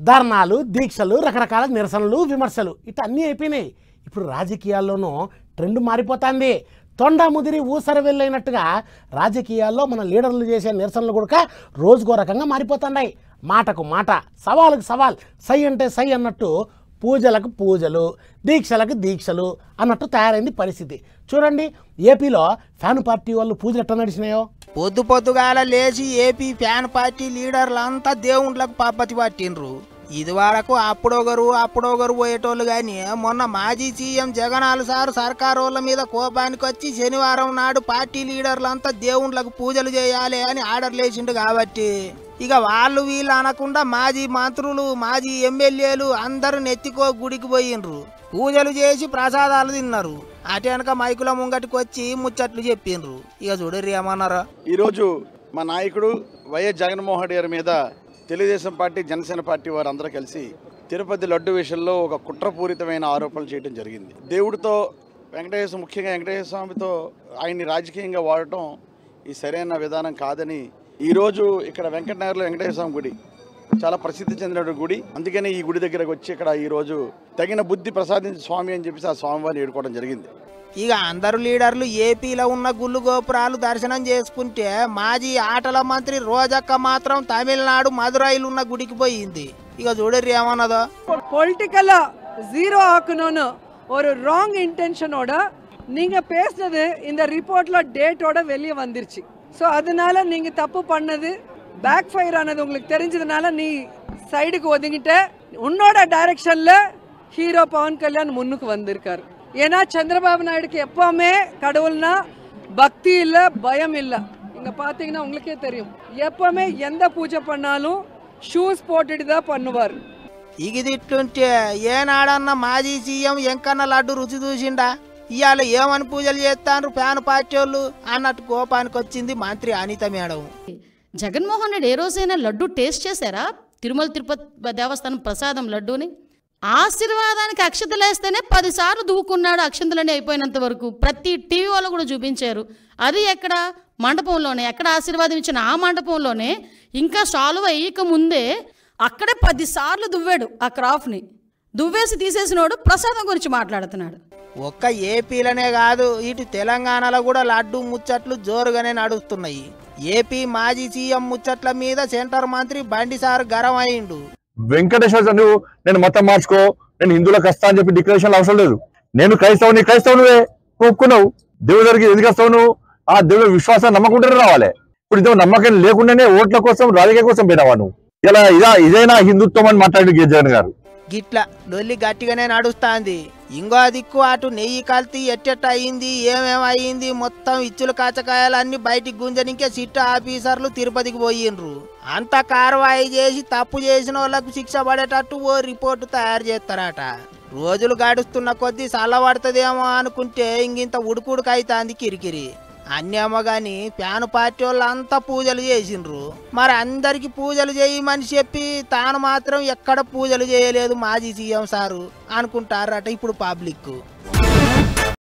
ధర్నాలు, దీక్షలు, రకరకాల నిరసనలు, విమర్శలు ఇట్లా అన్నీ అయిపోయినాయి. ఇప్పుడు రాజకీయాల్లోనూ ట్రెండ్ మారిపోతుంది. తొండ ముదిరి ఊసర వెళ్ళైనట్టుగా రాజకీయాల్లో మన లీడర్లు చేసే నిరసనలు కూడా రోజుకో రకంగా మారిపోతున్నాయి. మాటకు మాట, సవాలుకు సవాల్, సై అంటే సై అన్నట్టు పూజలకు పూజలు, దీక్షలకు దీక్షలు అన్నట్టు తయారైంది పరిస్థితి. చూడండి ఏపీలో ఫ్యాన్ పార్టీ వాళ్ళు పూజలు ఎట్లా నడిచినాయో. పొద్దు పొద్దుగాల లేచి ఏపీ ఫ్యాన్ పార్టీ లీడర్లంతా దేవుళ్ళకు పబ్బతి పట్టిండ్రు. ఇది వరకు అప్పుడొగరు పోయేటోళ్ళు గాని మొన్న మాజీ సీఎం జగనాలు సార్ సర్కారు వాళ్ళ మీద కోపానికి వచ్చి శనివారం నాడు పార్టీ లీడర్లంతా దేవుళ్ళకు పూజలు చేయాలి అని ఆర్డర్ లేచిండు. కాబట్టి ఇక వాళ్ళు వీళ్ళు అనకుండా మాజీ మంత్రులు, మాజీ ఎమ్మెల్యేలు అందరూ నెత్తికో గుడికి పోయిండ్రు. పూజలు చేసి ప్రసాదాలు తిన్నారు. అటు వెనక మైకుల ముంగటికి వచ్చి ముచ్చట్లు చెప్పిండ్రు. ఇక చూడర్రి ఏమన్నారా. ఈరోజు మా నాయకుడు వైఎస్ జగన్మోహన్ రెడ్డి గారి మీద తెలుగుదేశం పార్టీ, జనసేన పార్టీ వారు అందరూ కలిసి తిరుపతి లడ్డు విషయంలో ఒక కుట్రపూరితమైన ఆరోపణలు చేయడం జరిగింది. దేవుడితో ముఖ్యంగా వెంకటేశ్వర స్వామితో ఆయన్ని రాజకీయంగా వాడటం ఈ సరైన విధానం కాదని ఈరోజు ఇక్కడ వెంకటనగర్లో వెంకటేశ్వర స్వామి గుడి చాలా ప్రసిద్ధి చెందిన గుడి. అందుకని ఈ గుడి దగ్గరకు వచ్చి ఇక్కడ ఈరోజు తగిన బుద్ధి ప్రసాదించి స్వామి అని చెప్పేసి ఆ స్వామివారిని ఏడుకోవడం జరిగింది. ఇక అందరు లీడర్లు ఏపీలో ఉన్న గుళ్ళు గోపురాలు దర్శనం చేసుకుంటే మాజీ ఆటల మంత్రి రోజక్క మాత్రం తమిళనాడు మదురైలు ఉన్న గుడికి పోయింది. ఇక చూడర్రి ఏమన్నదో. பொலிட்டிக்கலா ஜீரோ ஆக்கணும்னு ஒரு ராங் இன்டென்ஷனோட நீங்க பேசுனது இந்த ரிப்போர்ட்ல டேட்டோட வெளியே வந்துருச்சு. ஸோ அதனால நீங்க தப்பு பண்ணது பேக் ஃபயர் ஆனது உங்களுக்கு தெரிஞ்சதுனால நீ சைடுக்கு ஒதுங்கிட்ட. உன்னோட டைரக்ஷன்ல ஹீரோ பவன் கல்யாண் முன்னுக்கு வந்திருக்காரு. ஏன்னா சந்திரபாபு நாயுடுக்கு எப்பவுமே கடவுள்னா பக்தி இல்ல, பயம் இல்ல. இங்க பாத்தீங்கன்னா உங்களுக்கே தெரியும், எப்பவுமே எந்த பூஜை பண்ணாலும் షూస్ పోட்டுட்டு தான் பண்ணுவார். ఇది ఇట్లుంటే ఏనాడన్న మాజీ సీఎం ఎంకన్న లడ్డు రుచి చూసిండా? ఇవాళ ఏమని పూజలు చేస్తాను ఫ్యాన్ పార్టీ వాళ్ళు అన్నట్టు కోపానికి వచ్చింది మంత్రి అనిత మేడం. జగన్మోహన్ రెడ్డి ఏ రోజైనా లడ్డు టేస్ట్ చేశారా? తిరుమల తిరుపతి దేవస్థానం ప్రసాదం లడ్డూని ఆశీర్వాదానికి అక్షతలేస్తేనే 10 సార్లు దూకున్నాడు. అక్షంతలన్నీ అయిపోయినంత వరకు ప్రతి టీవీ వాళ్ళు కూడా చూపించారు. అది ఎక్కడ? మండపంలోనే. ఎక్కడ ఆశీర్వాదం ఇచ్చిన ఆ మండపంలోనే. ఇంకా సాల్వ్ అయ్యక ముందే అక్కడే 10 సార్లు దువ్వాడు. ఆ క్రాఫ్ట్ని దువ్వేసి తీసేసినోడు ప్రసాదం గురించి మాట్లాడుతున్నాడు. ఒక్క ఏపీలోనే కాదు, ఇటు తెలంగాణలో కూడా లడ్డు ముచ్చట్లు జోరుగానే నడుస్తున్నాయి. ఏపీ మాజీ సీఎం ముచ్చట్ల మీద సెంటర్ మంత్రి బండి సార్ గరం అయిండు. వెంకటేశ్వర నువ్వు నేను మతం మార్చుకో, నేను హిందువులకు వస్తా అని చెప్పి డిక్లరేషన్ అవసరం లేదు. నేను క్రైస్తవు, నీ క్రైస్తవు నువ్వే ఒప్పుకున్నావు. దేవుడి దగ్గరికి ఎందుకు వస్తావు నువ్వు? ఆ దేవుడి విశ్వాసాన్ని నమ్మకుంటూనే రావాలి. ఇప్పుడు ఇదే నమ్మకం లేకుండానే ఓట్ల కోసం, రాజకీయ కోసం పోయినావా నువ్వు? ఇలా ఇదేనా హిందుత్వం అని మాట్లాడి జగన్ గారు. గిట్లా లొల్లి గట్టిగానే నడుస్తాంది. ఇంకో దిక్కు అటు నెయ్యి కల్తీ ఎట్టెట్ట అయింది, ఏమేమయింది, మొత్తం ఇచ్చుల కాచకాయలన్నీ బయటికి గుంజనికే సిట్ ఆఫీసర్లు తిరుపతికి పోయిండ్రు. అంత కార్వాయి చేసి తప్పు చేసిన వాళ్ళకు శిక్ష పడేటట్టు ఓ రిపోర్టు తయారు చేస్తారట. రోజులు గడుస్తున్న కొద్దీ చల్లబడుతుందేమో అనుకుంటే ఇంకింత ఉడుకుడుకైతాంది కిరికిరి. అన్నేమో గాని ఫ్యాన్ పార్టీ వాళ్ళు అంతా పూజలు చేసిండ్రు. మరి అందరికి పూజలు చేయమని చెప్పి తాను మాత్రం ఎక్కడ పూజలు చేయలేదు మాజీ సీఎం సారు అనుకుంటారట ఇప్పుడు పబ్లిక్.